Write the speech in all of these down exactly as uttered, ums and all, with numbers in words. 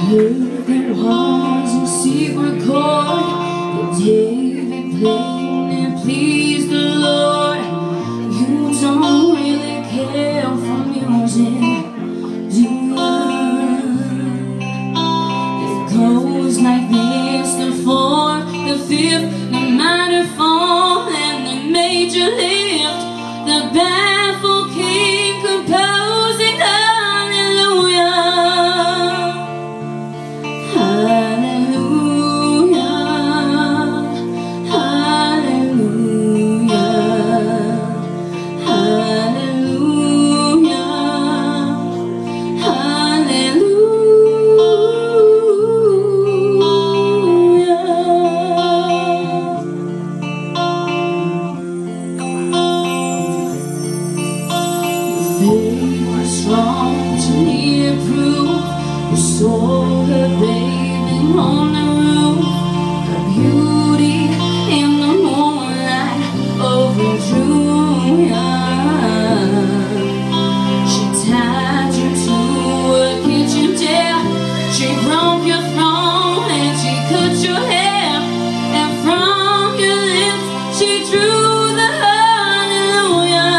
heard there was a secret chord that David played and pleased the Lord. You don't really care for music, do you? It goes like this: the fourth, the fifth, the minor fall, and the major lift. The baffled king composing hallelujah, hallelujah, hallelujah, hallelujah, hallelujah. Faith was strong to need proof. You saw her bathing on the roof. Her beauty in the moonlight overdrew ya. She tied you to a kitchen chair. She broke your throne and she cut your hair. And from your lips she drew the hallelujah.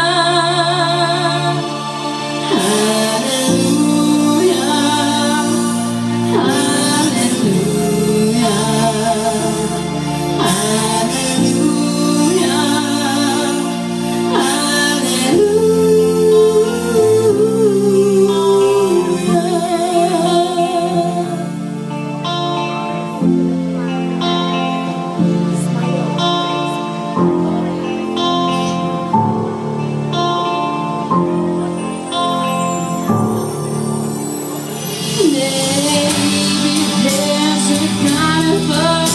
Maybe there's a kind of